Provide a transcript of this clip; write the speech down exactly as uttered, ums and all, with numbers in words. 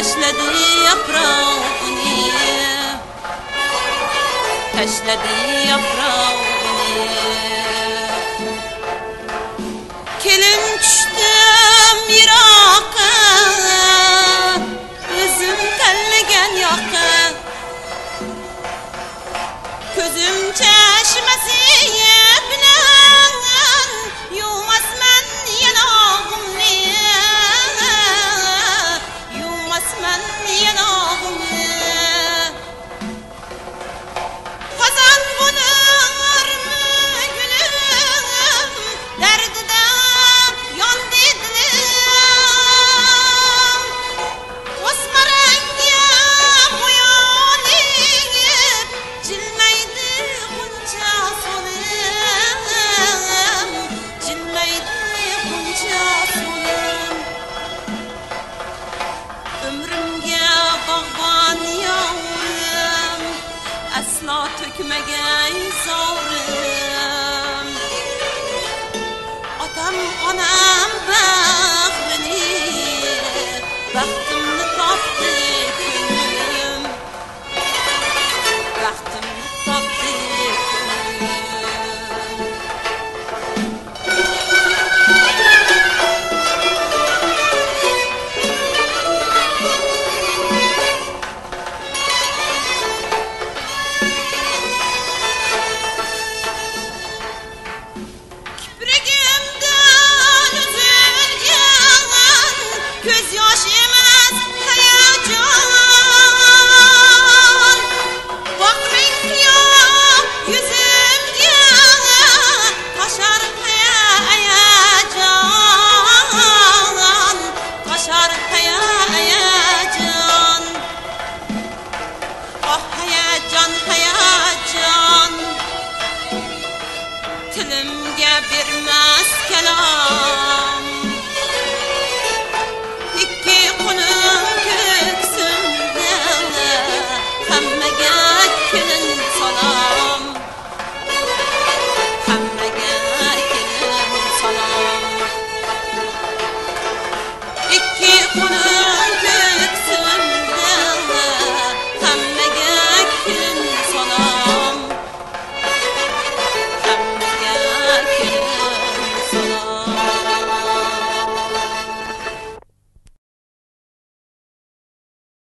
tashladi yaprog'ini, tashladi yaprog'ini. Kelin tushdim yiroqqa, o'zim tanlagan yoqqa. Ko'zim chashmasi bilan yumasman yanog'imni, yumasman yanog'imni. Qozon bo'lurmi gulim, dardida yondi dilim. O'smaranga bo'yonib jilmaydi buncha so'lim, jilmaydi buncha so'lim. Umrimga bog'bon yovrim, aslo to'kmagay zorim. Otam onam bag'rini, baxtimni topdi ko'nglim, baxtimni topdi ko'nglim. Kiprigimdan uzilgan ko'z yosh emas hayajon. Boqmang qiyoq yuzimga, toshar hayajon, toshar hayajon. Oh hayajon, hayajon, tilimga bermas kalom. Ikki qo'lim ko'ksimda, hammaga kelin salom, hammaga kelin salom. Ikki qo'lim